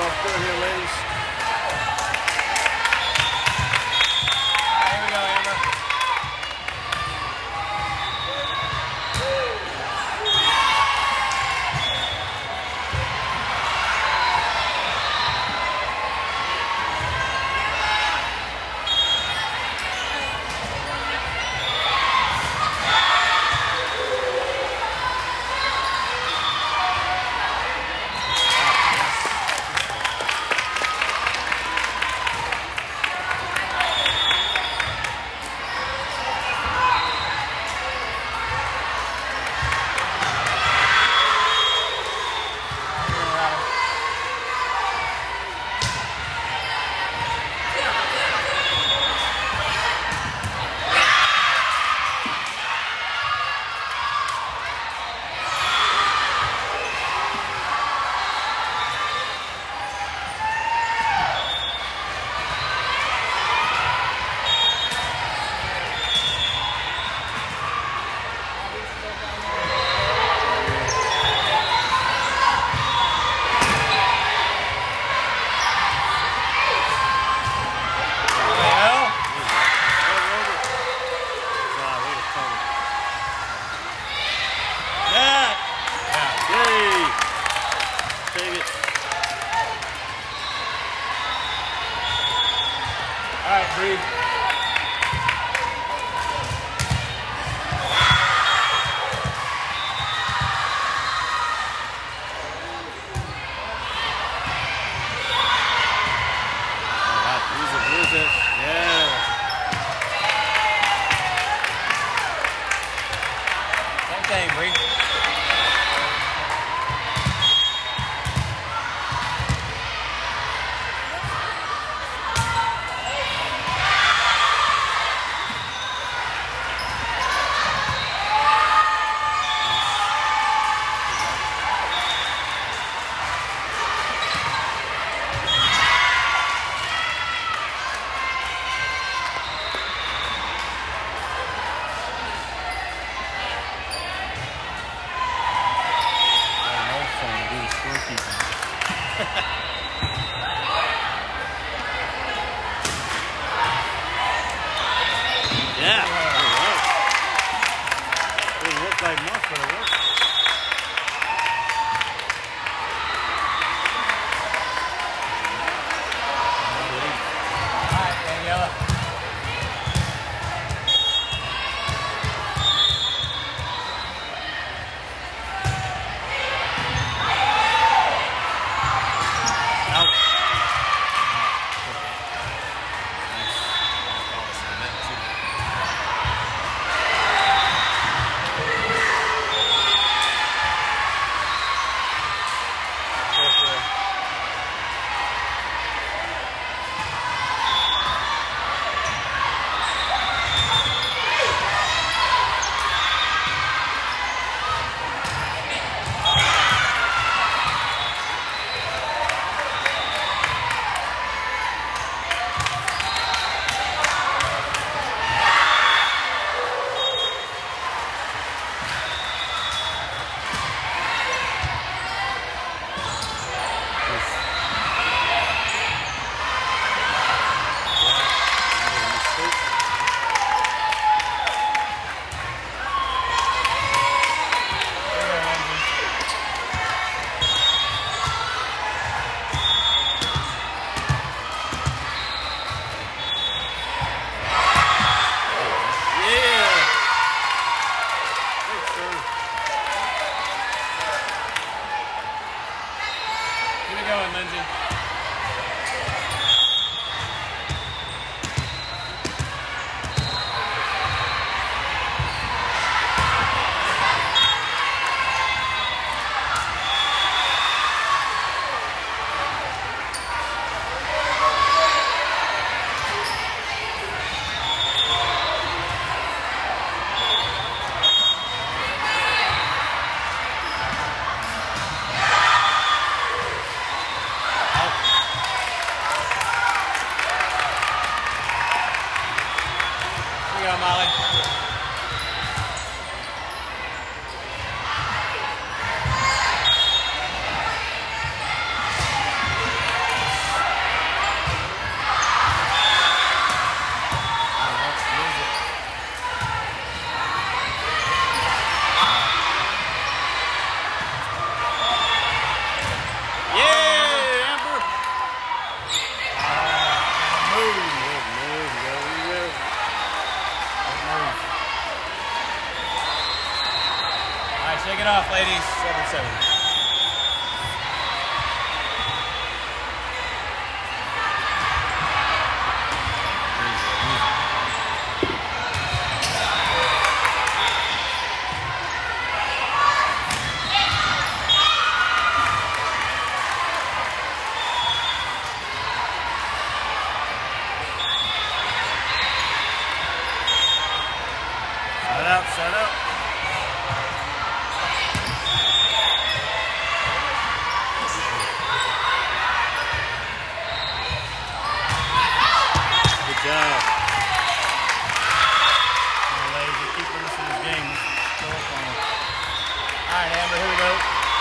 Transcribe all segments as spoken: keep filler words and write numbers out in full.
off good here, ladies. All right, here we go, Amber. All right, breathe. All right, lose it, lose it. Yeah. Same thing, breathe. Yeah. All right. Didn't look like much, but it worked. All right, Daniela. Keep it going, Lindsay. Out. seven. Set up, set up. Good job. Come on, ladies, just keep us in this game. Go up on them. All right, Amber, here we go.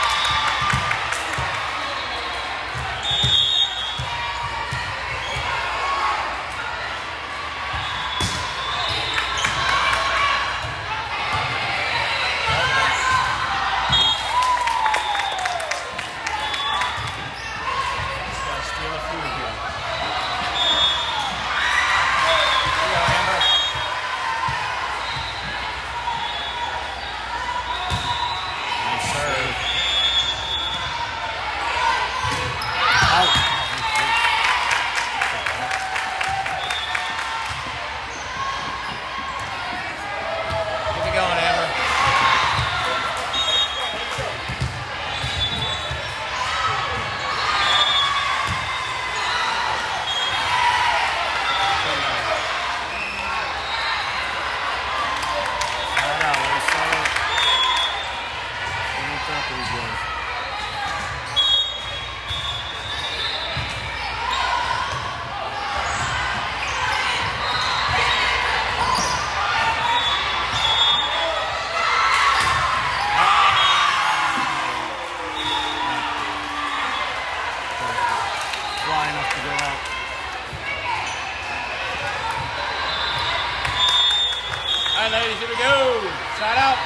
All right, ladies, here we go. Side out.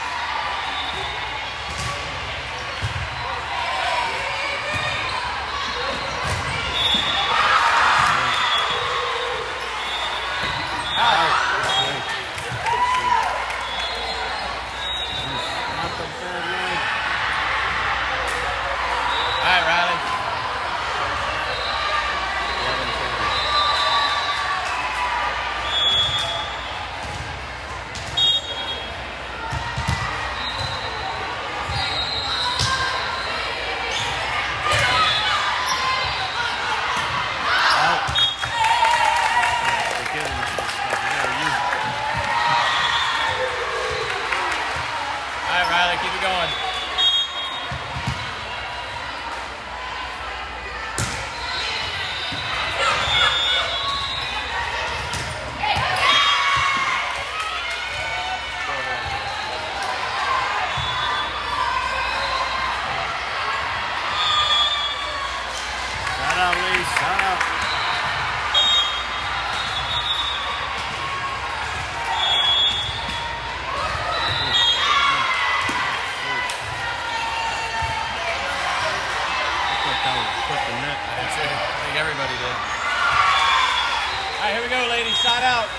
Keep it going. Shout out, Lee. Shout out. That's it. I think everybody did. All right, here we go, ladies. Side out.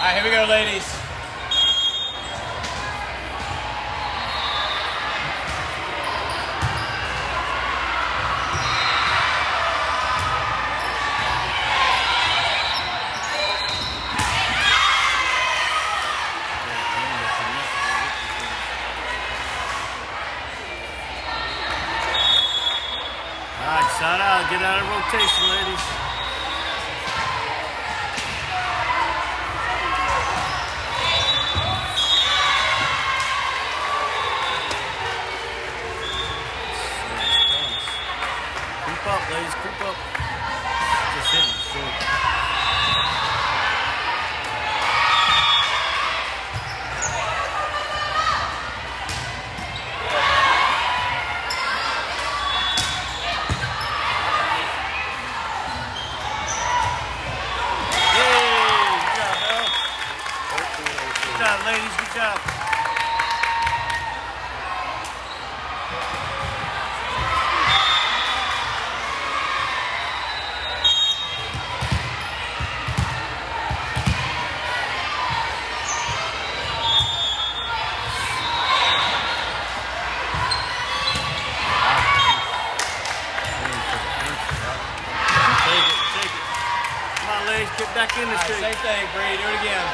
right, here we go, ladies. Side out, get out of rotation, ladies. Creep up, ladies, creep up. Just hitting short. Good job, ladies. Good job. Take it, take it. Come on, ladies. Get back in the street. Right, same thing, Bree. Do it again.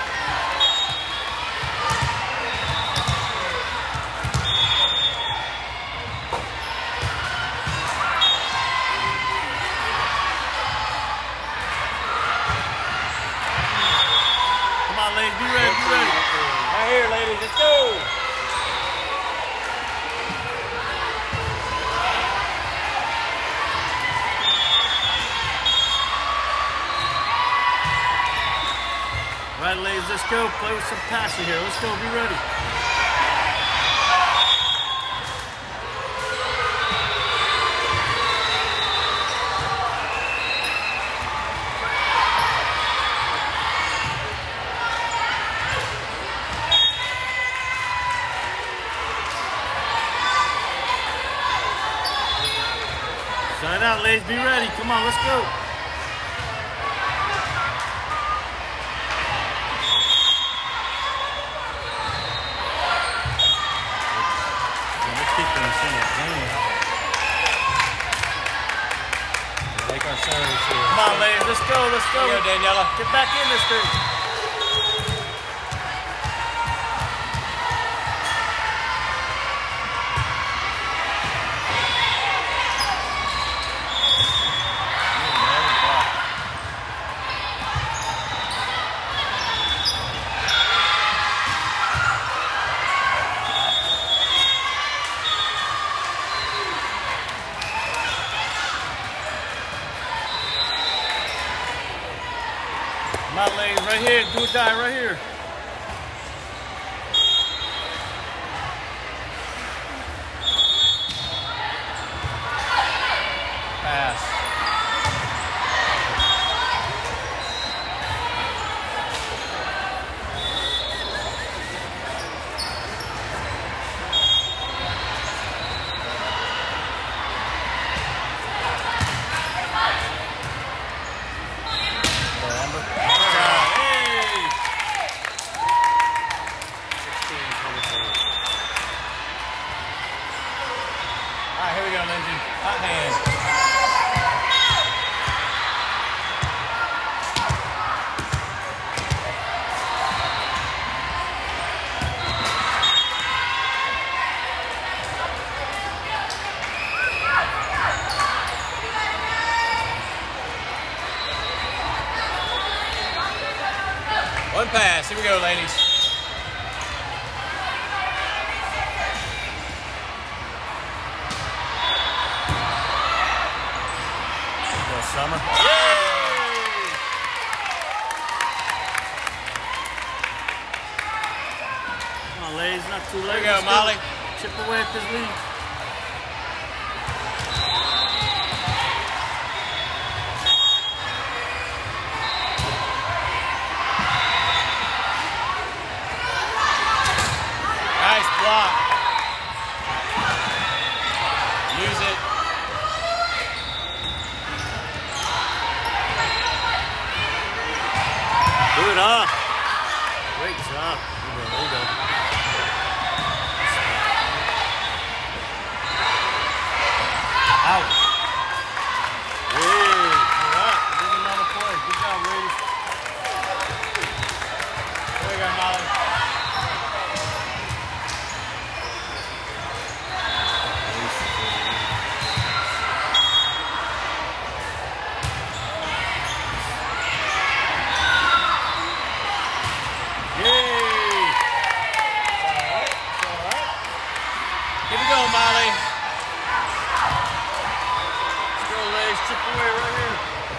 Ladies, be ready, be ready. Right here, ladies, let's go. All right, ladies, let's go. Play with some passion here. Let's go, be ready. Sign out, ladies. Be ready. Come on, let's go. Let's keep them singing. Make our service here. Come on, ladies. Let's go. Let's go. Here you go, Daniela. Get back in this thing. Come on, ladies, right here. Do or die right here. Pass. All right, here we go, Lindsay. Hot hand. One pass. Here we go, ladies. Summer. Yay! Come on, ladies, not too late. Here we go, Let's Molly. Chip away at this lead. Nice block. Use it. Do it, huh? Great job. There you go. Out. Hey, all right. There's another play. Good job, ladies. There you go, Molly. Molly. Let's go, ladies. Chip away right here.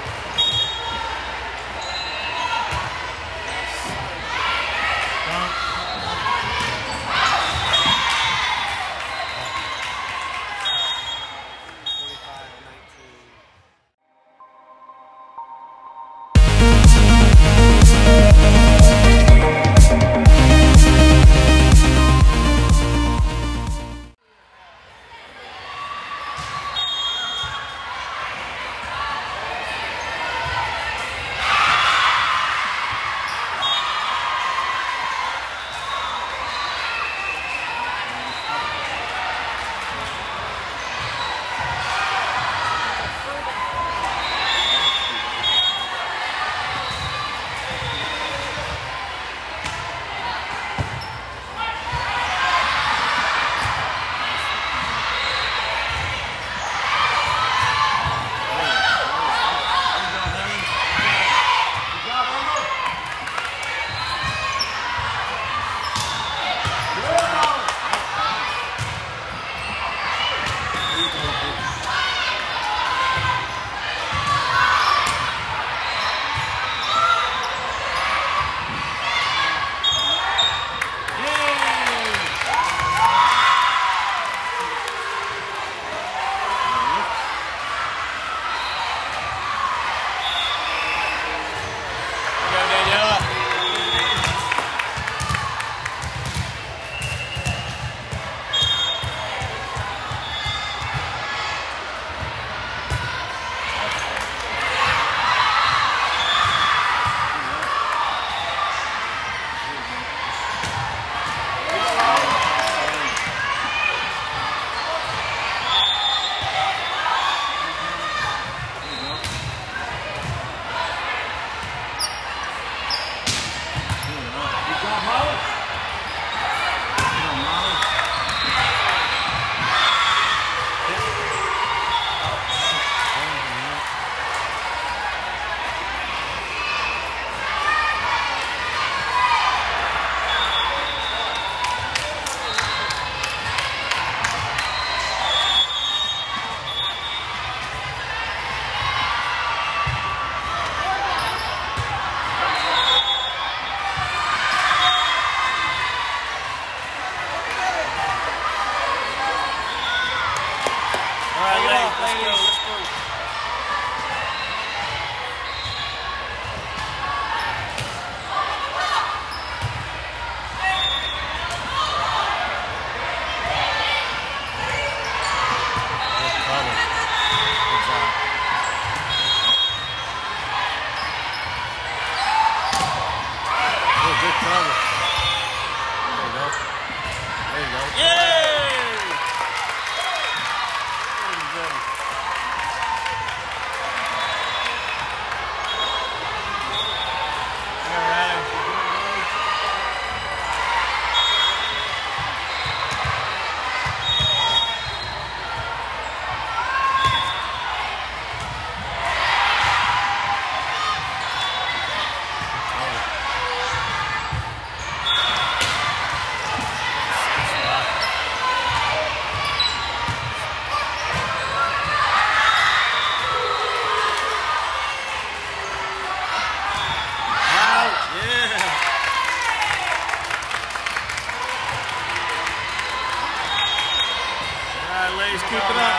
Keep it up.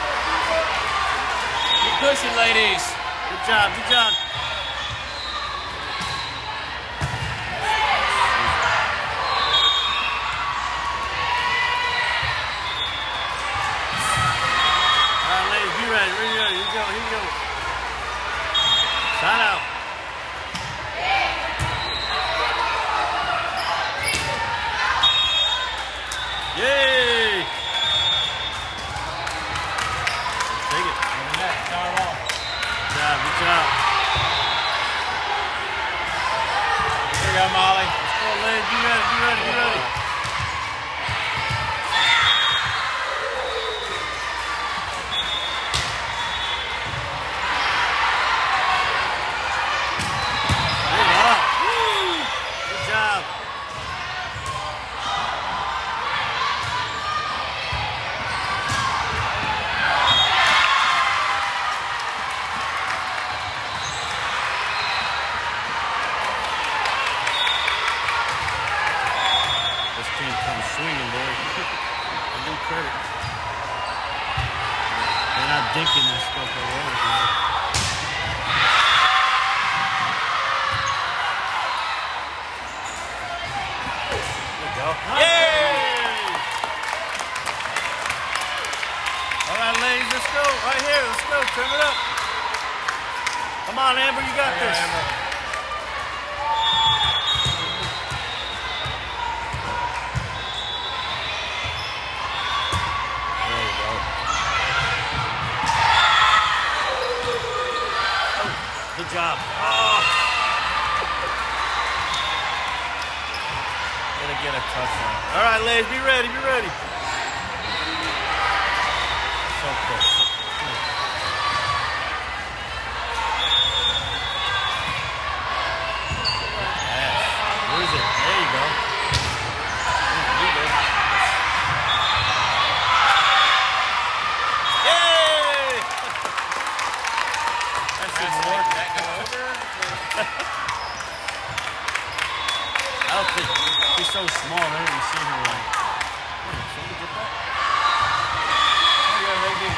Keep pushing, ladies. Good job, good job. you go. Side out. Yay! Take it. Good job, good job. Here you go, Molly. Let's go, Liz. Be ready, be ready, be ready. Good job. Team comes swinging, boy. I do credit. They're not dinking that stuff away. There you go. Yay! All right, ladies, let's go. Right here, let's go. Turn it up. Come on, Amber, you got this. Amber. Good job. Oh. Gonna get a touchdown. All right, ladies, be ready, be ready. So close. So close. Yes. Where is it? There you go. There you go. Yay! That's just work. I don't think she's so small. I didn't see her like. Can you get that? There you go, Lizzie.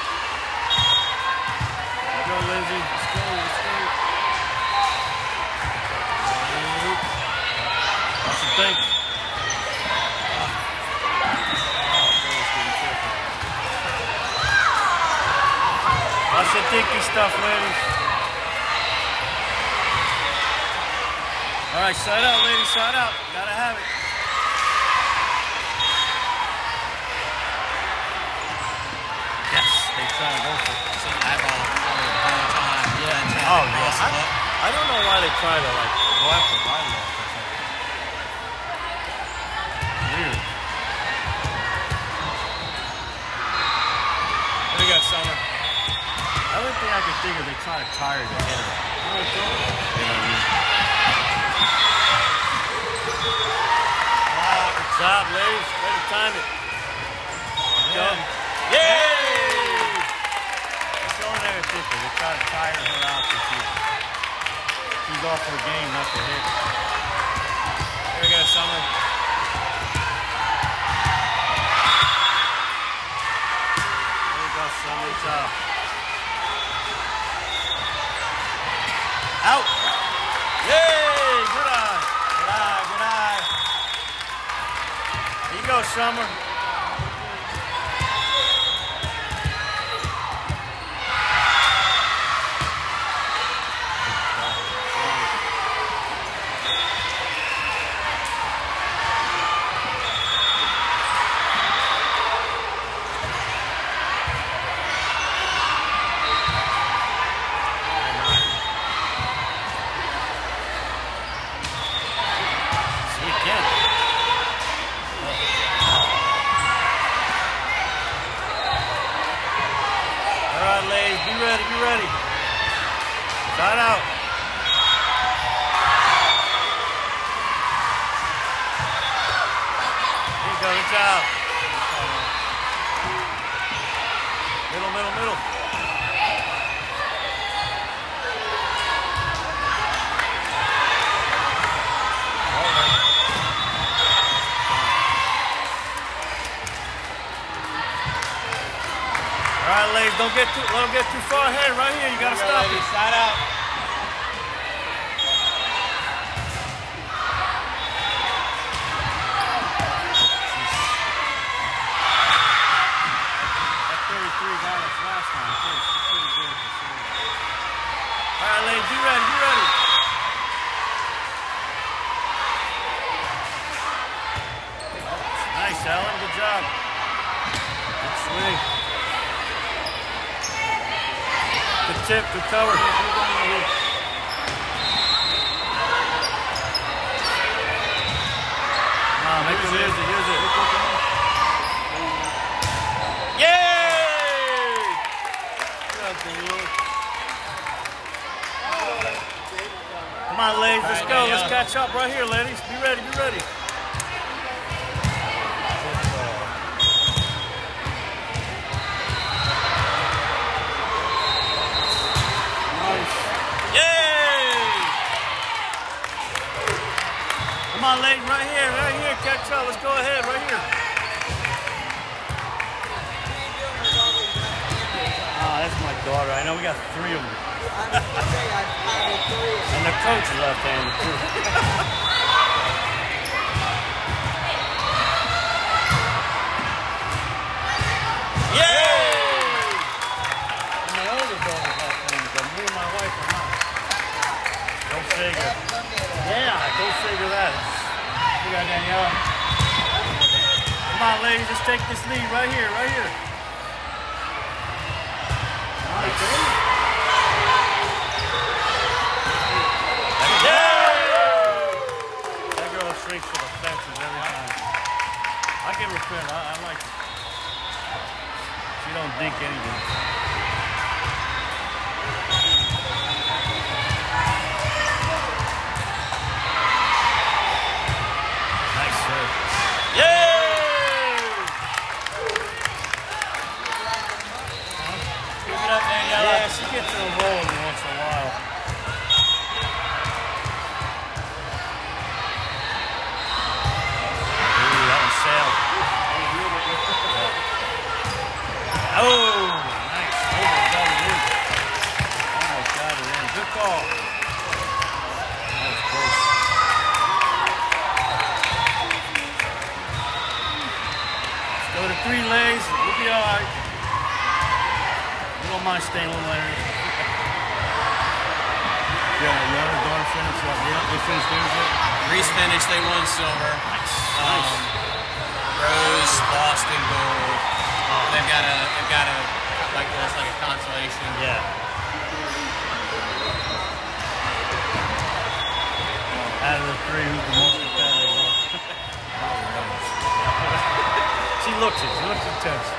There you go, Lizzie. Let's go, let's go. What's the thing? Watch the dinky stuff, ladies. All right, side out, ladies, side out. Gotta have it. Yes, they try to go for it. It's an eyeball the whole time. Yeah. Oh, yeah. I, I don't know why they try to, like, go after eyeball. Weird. There you go, Summer. The only thing I can think of, they try to tire the head. You know what I mean? Good job, ladies. Way to time it. Go. Yay! That's the only thing I think of. They try to tire her out because she, she's off her game, not the hit. Here we go, Summer. There you go, Summer. Good job. Out. Yay! Good eye. Good eye. Good eye. Here you go, Summer. Ladies, be ready, be ready. Side out. Here you go, good job. Middle, middle, middle. All right, ladies, don't get too, let them get too far ahead. Right here, you gotta Here stop go, it. Side out. That thirty-three got us last time, too. She's pretty good. All right, ladies, be ready, be ready. Nice, Ellen, good job. Good swing. Good tip, good cover. Oh, make him use it, use it. Yay! Come on, ladies, let's go. Let's catch up right here, ladies. Be ready, be ready. Come on, ladies, right here, right here, catch up. Let's go ahead, right here. Oh, that's my daughter. I know we got three of them. And the coach is left-handed, too. Yay! And my older daughter's left-handed, but me and my wife are not. Go figure. Yeah, go figure that. You got Danielle. Come on, ladies, let's take this lead right here, right here. Nice. That girl straight for the fences every time. I give her credit. I, I like it. She don't dink anything. Yeah, she gets in a roll every once in a while. Ooh, that one sailed. Oh, nice. Over, got it in. Almost got it in. Good call. That was close. Let's go to three lays. We'll be all right. Don't mind staying a little later. Yeah, your other daughter finished what? They, they finished theirs yet? Reese finished, they won silver. Nice. Um, Nice. Rose lost in gold. Uh, they've got a, they've got a, like this, like a consolation. Yeah. Out of the three, who's the most competitive? She looks it. She looks intense.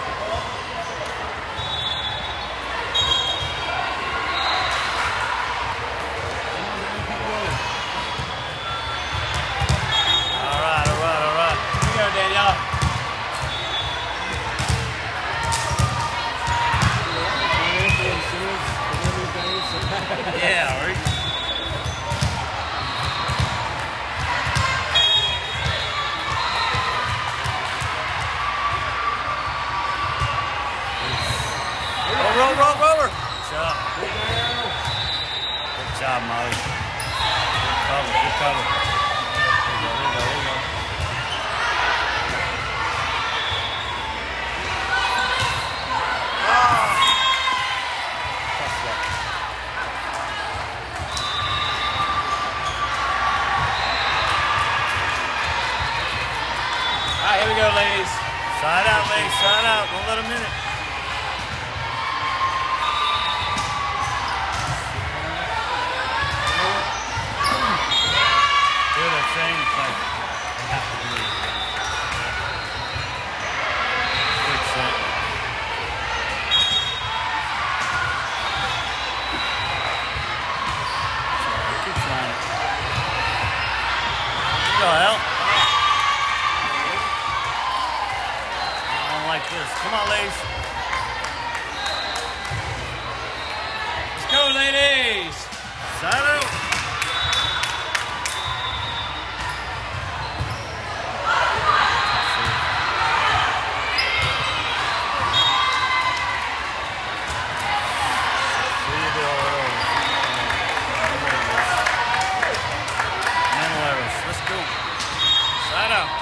Yeah, right. Roll, roll, roll, roller. Good job. Good job, Molly. Good cover, good cover. There you go, there you go, there you go. Here we go, ladies. Side out, ladies. Side out. Don't let them in it. Good, I'm saying it's like they have to do it. Good set. Keep trying it. Go, Al. Like this. Come on, ladies. Let's go, ladies. Side out. Mental errors. Let's go. Side out.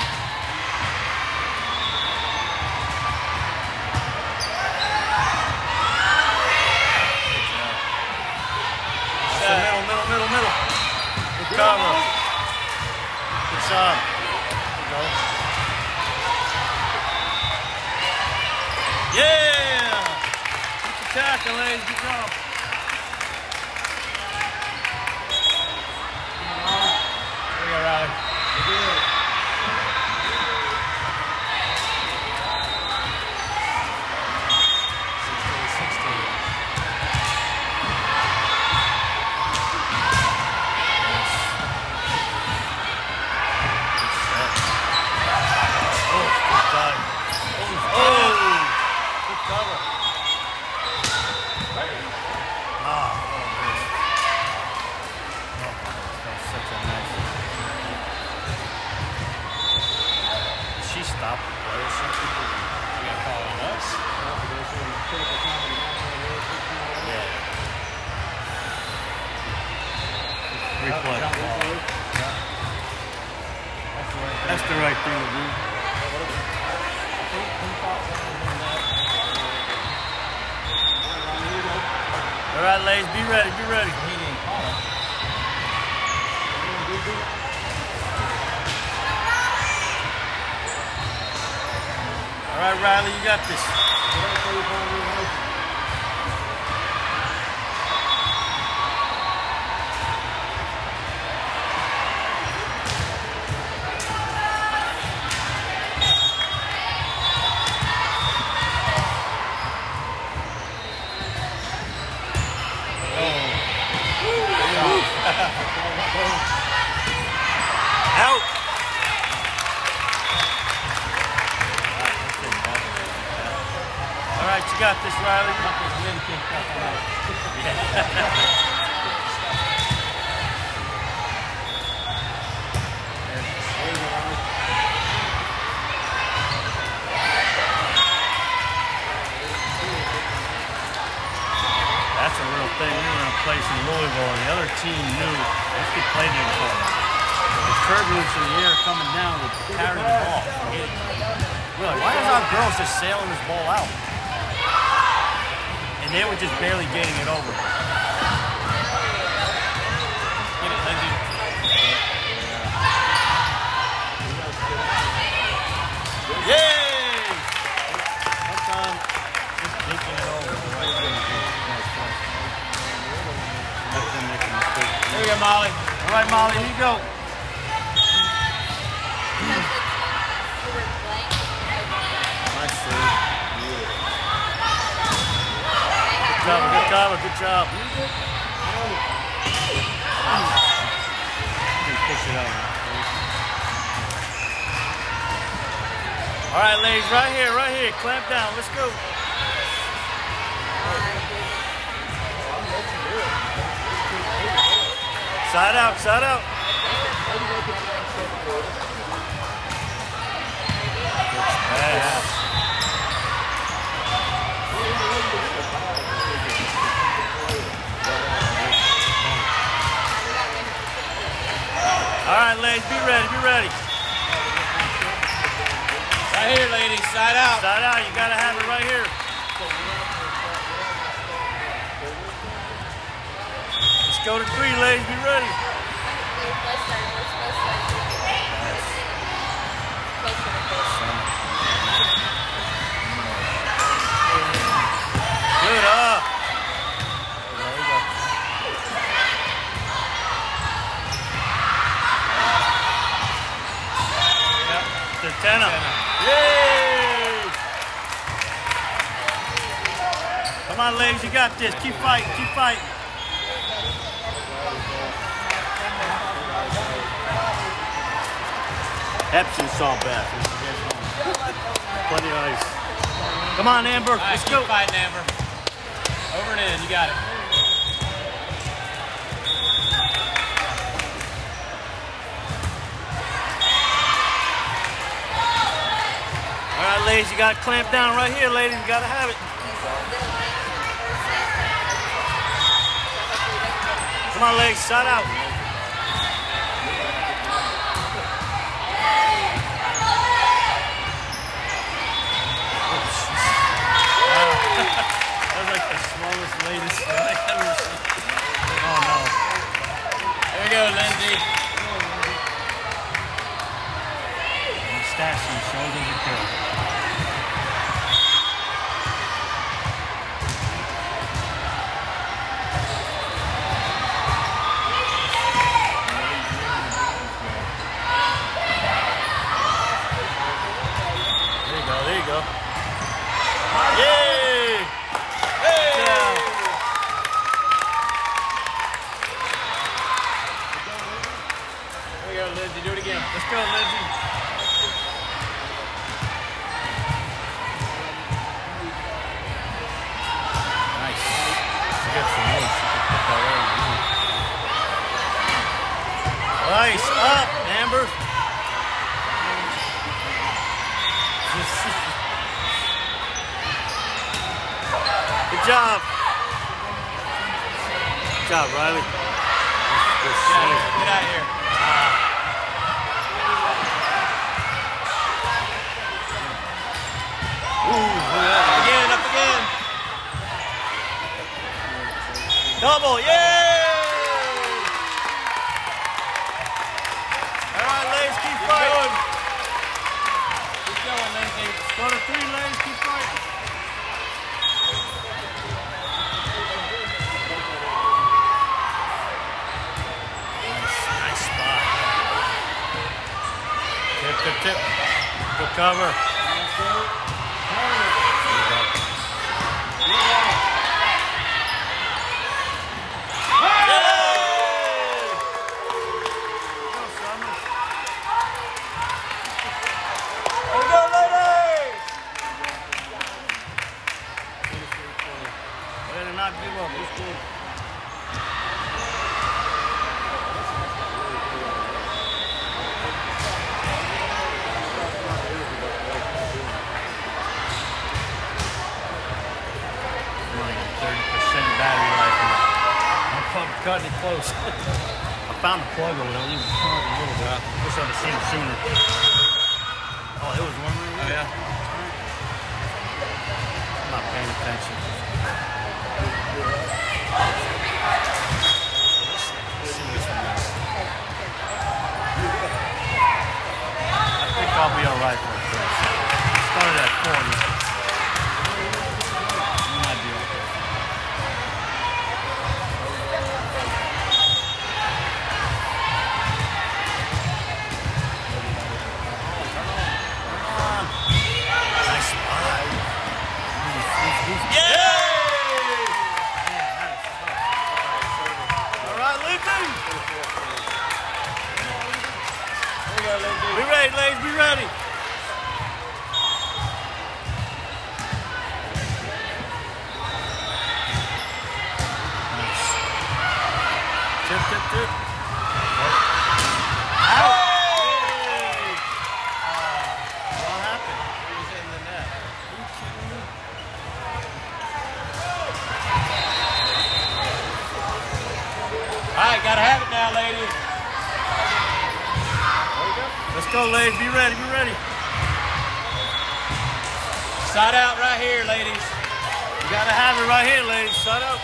recover. Good job. There you go. Yeah! Keep the tackle, ladies. Good job. There you go, Riley. You're good. That's the right thing to do. All right, ladies, be ready, be ready. All right, Riley, you got this. Out. All right, you got this, Riley. That's a real thing. We were in a place in Louisville, and the other team knew if they played it for them. The curve loops in the air coming down would carry the ball. We're like, why is our girls just sailing this ball out? And they were just barely getting it over. Get it, Lindsay. Yay! Sometimes just taking it over the right way to do it. There you go, Molly. All right, Molly, here you go. Good job, good job, good job. Push it out. All right, ladies, right here, right here. Clamp down. Let's go. Side out, side out. Pass. All right, ladies, be ready, be ready. Right here, ladies, side out. Side out, you gotta have it right here. Let's go to three, ladies, be ready. Good, up. Ten up. Yay! Come on, ladies, you got this. Keep fighting, keep fighting. Epsom salt bath. Plenty of ice. Come on, Amber. Right, let's keep go. Fighting, Amber. Over and in. You got it. All right, ladies, you got to clamp down right here, ladies. You got to have it. Come on, ladies, side out. That was like the slowest, latest I've ever seen. Oh, no. There we go, Lindsay. Mustache and shoulders are good. There you go, there you go. Yay! Hey! Yeah. There we go, Lindsay. Do it again. Let's go, Lindsay. Nice. She gets the move. She can put that over. Nice. Up, Amber. Good job. Good job, Riley. Good Get out save. of here. Get out of here. Ooh, look at that. Up again, up again. Double, yay! All right, ladies, keep Keep fighting. going. Keep going, Lindsay. Go to three, ladies, keep fighting. Nice, nice spot. Tip, tip, tip. Good cover. Not give up. It's good. thirty percent battery life. I'm cutting it close. I found the plug over there. I was even charging a little bit. Wish I'd have seen it sooner. Oh, it was warmer. Oh, yeah. I'm not paying attention. I think I'll be alright for it. Started at forty. You might be okay. Come on. Nice spot. Yeah! Be ready, ladies, be ready. Nice. Tip, tip, tip. Out. Yay. What happened? He was in the net. All right, gotta have it now, ladies. Let's go, ladies. Be ready, be ready. Side out right here, ladies. You gotta have it right here, ladies. Shut up.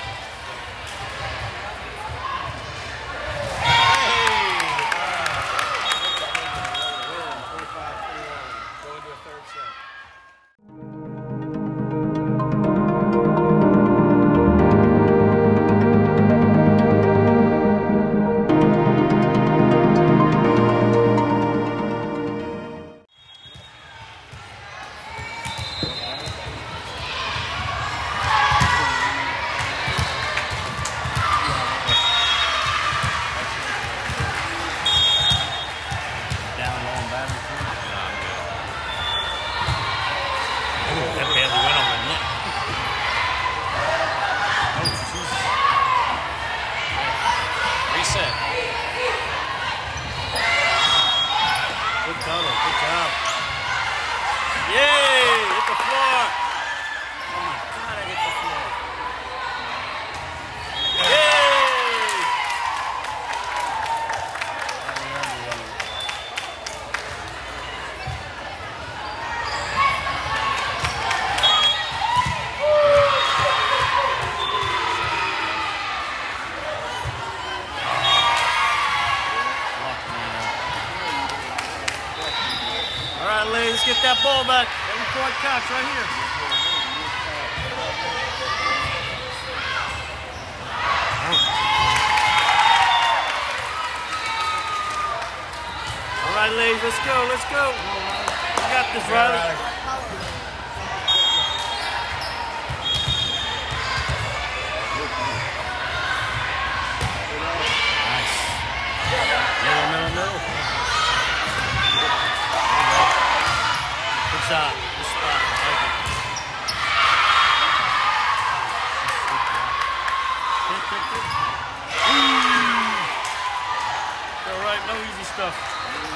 get that ball back. Every point counts right here. All right, ladies, let's go, let's go. You got this, Riley. Nice. Middle, middle, middle. Good shot. Good spot. I like it. Hit, hit, hit. All right, no easy stuff.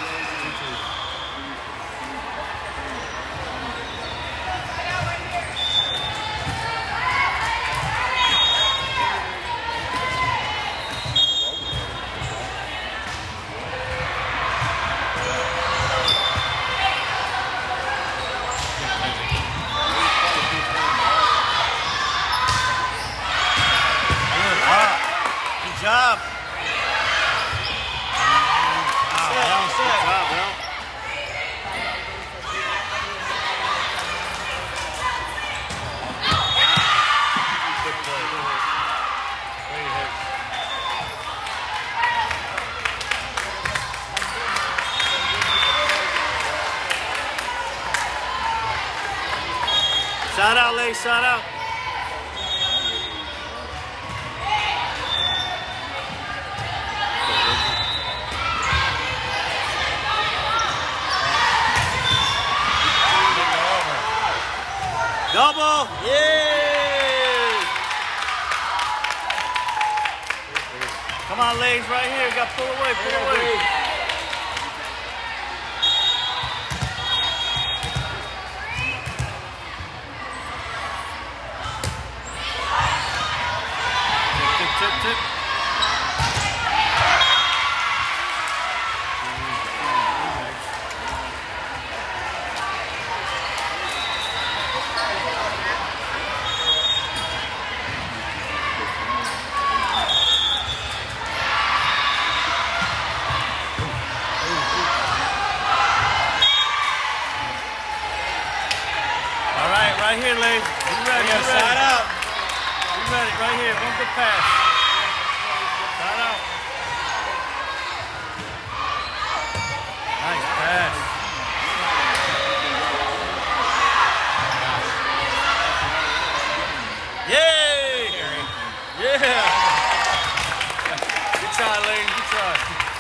Good job. Wow, well, good job, well. Good play. Way to hit. Shout out, Lay, shout out. Double! Yay! Come on, ladies, right here. You got to pull away, pull away. Tip, tip, tip, tip. Right here, ladies. You ready? You ready? Side out. You ready? Right here. One good pass. Side out. Nice pass. Yay! Yeah. Good try, ladies. Good try.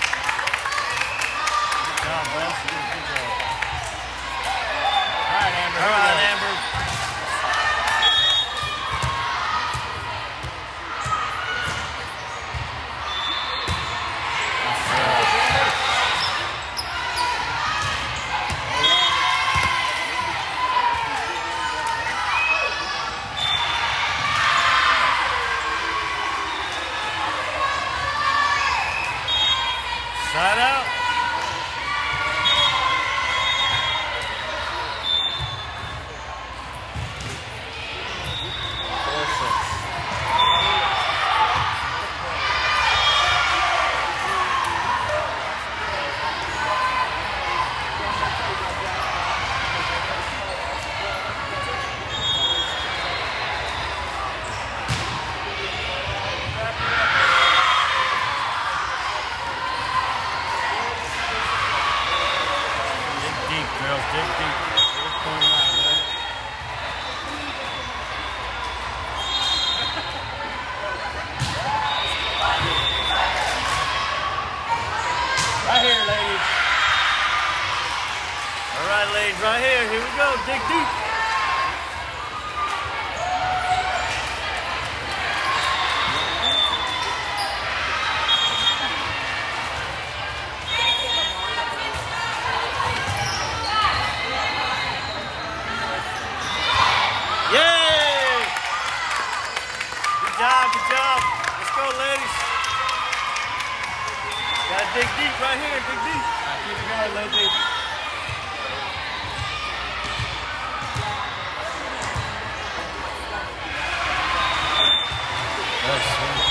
Good job, boss. Good job. All right, Amber. All right, Amber. Side out. Four, six. Girls, dig deep. Point line, right? Right here, ladies. All right, ladies, right here. Here we go. Dig deep. Yay! Good job, good job. Let's go, ladies. Gotta dig deep right here, dig deep. All right, keep it going, ladies. Nice swing.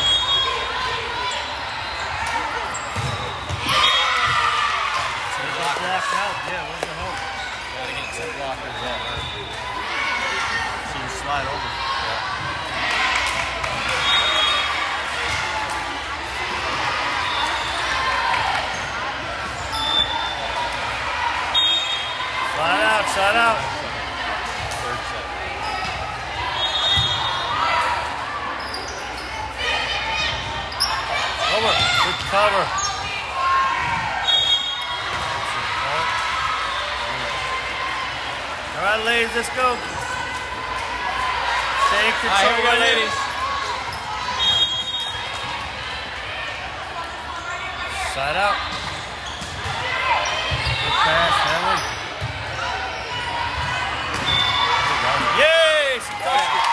Blocked out. Yeah, where's the hope? Gotta get some blockers on her. See you slide over. Yeah. Slide out, slide out. Third set. Over. Good cover. All right, ladies, let's go. Stay in control. All right, here we go, ladies. Side out. Good pass, Helen. Yay! She touched it.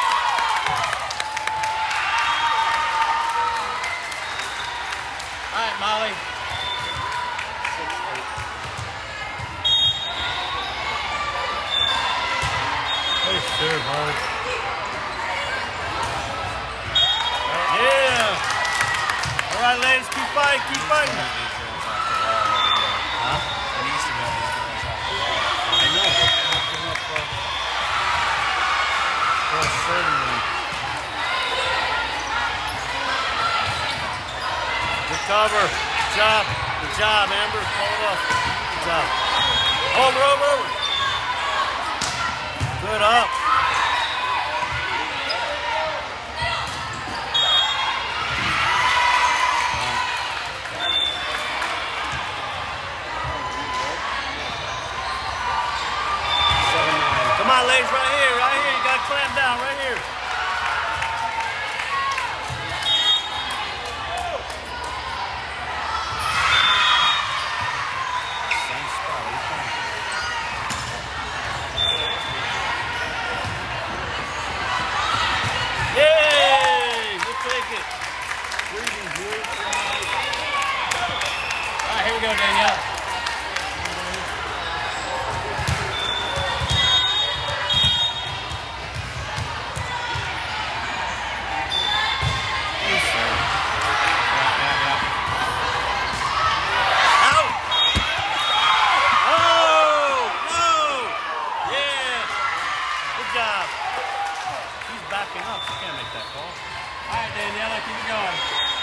All right, Molly. Nice serve, Molly. Yeah. All right, ladies, keep fighting, keep fighting. Huh? It needs to go these girls off the wall. I know. Looking up, uh, for certainly. Good cover. Good job. Good job, Amber. Pull it off. Good job. Over, over, over. Good up. Come on, ladies, right here, right here. You got to clamp down, right here. Same spot, every time. Yay! We'll take it. Breathing good. All right, here we go, Danielle. Backing up, you can't make that call. All right, Daniela, keep it going.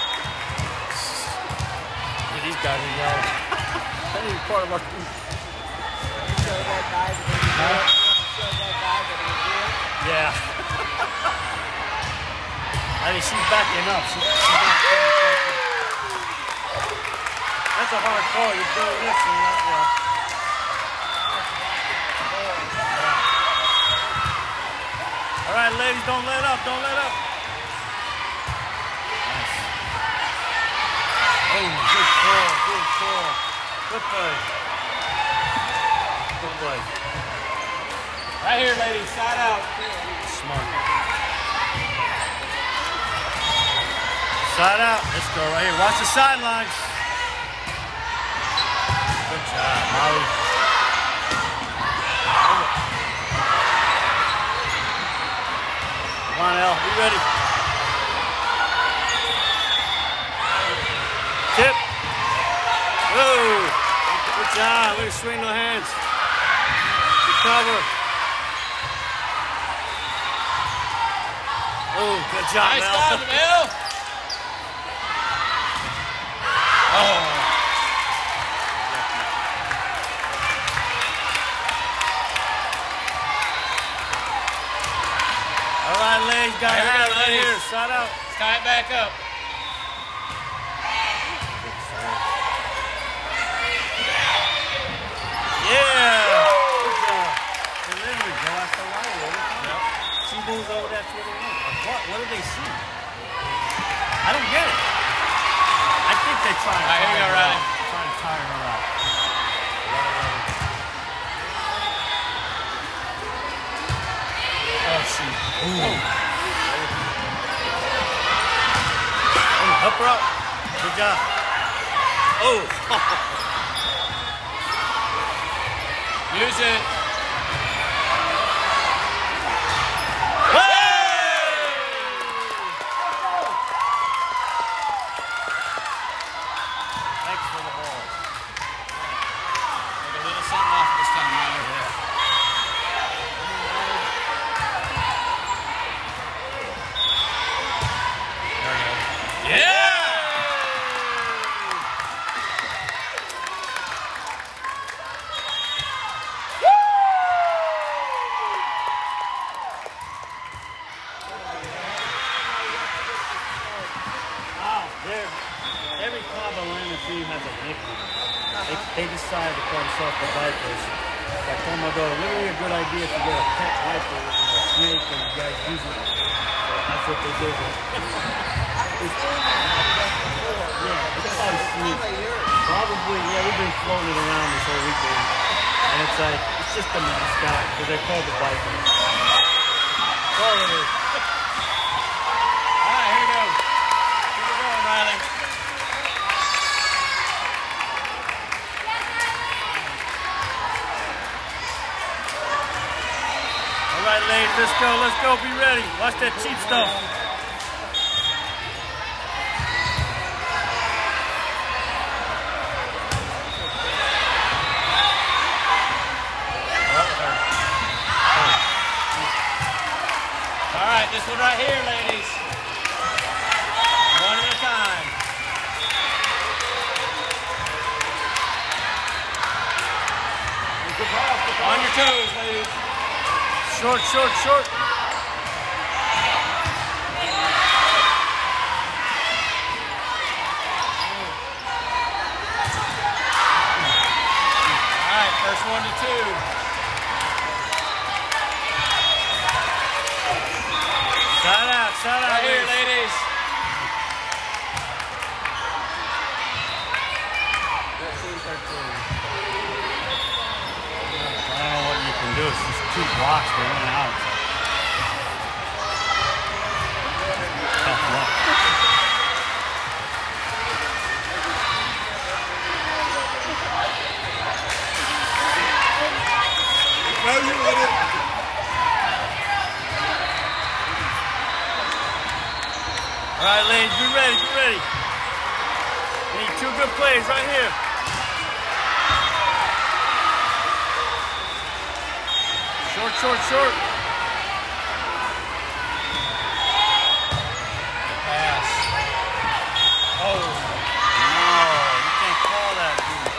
Yeah, these guys are yelling. That ain't part of our team. Show that guy that he did. Show that guy that he did. Yeah. I mean, she's backing up. She, she's not paying attention. That's a hard call. You're doing this and that, yeah. All right, ladies, don't let up, don't let up. Nice. Oh, good call, good call. Good play. Good play. Right here, ladies, side out. Smart. Side out. Let's go right here. Watch the sidelines. Good job, Molly. Come on, El. Be ready. Tip. Whoa. Good job. Way to swing the hands. Good cover. Oh, good job, Nice Mel. job, Mel. Oh. All right, ladies, got Here it we go, right ladies. here. Side out. Tie it back up. Yeah. Good job. Delivery, go out the line. Yep. She moves over that to the right. What? What do they see? I don't get it. I think they're trying to All right, here we tire go, her Riley. out. Trying to tire her out. Oh, she. Ooh. Oh, help her out. Good job. Oh. Use it. Thanks for the ball. Take a little something off this time, man. every Cobb Atlanta team has a nickname. They, they decided to call themselves the Vipers. So I told my daughter, wouldn't it be a good idea if you get a pet viper with a snake and you guys use it? So that's what they did. It's, yeah, it's probably sneak. Probably, yeah, we've been floating it around this whole weekend. And it's like, it's just a mascot because they're called the Vipers. That's all it is. All right, here we go. Keep it going, Riley. All right, ladies, let's go, let's go, be ready. Watch that cheap stuff. All right, this one right here, ladies. One at a time. On your toes, ladies. Short, short, short. All right, first one to two. Shout out, shout out. Right here, ladies. thirteen, thirteen. I don't know what you can do. It's just two blocks to run out. Tough luck. No, you with it. All right, ladies, be ready, be ready. We need two good plays right here. Short, short, short. Pass. Oh. No, you can't call that, dude.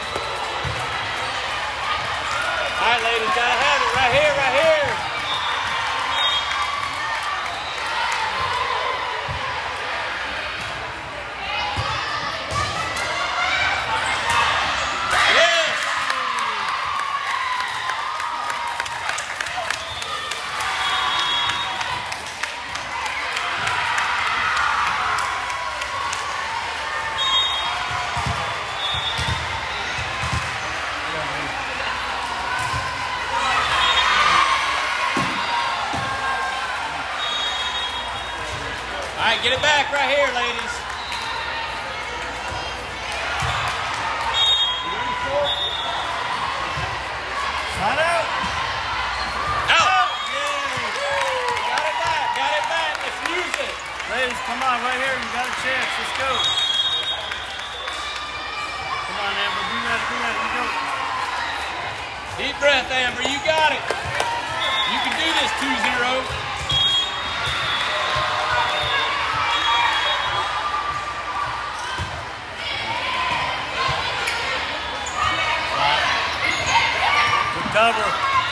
All right, ladies, gotta have it right here, right here. All right, get it back right here, ladies. Shot out. Out. Got it back, got it back. Let's use it. Ladies, come on, right here. You got a chance. Let's go. Come on, Amber. Be ready, be ready. Let's go. Deep breath, Amber. You got it. You can do this two zero. Cover.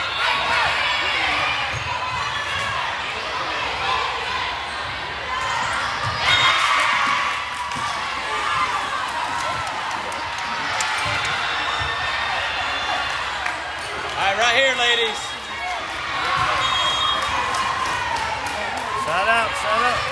All right, right here, ladies. Shot out, shot out.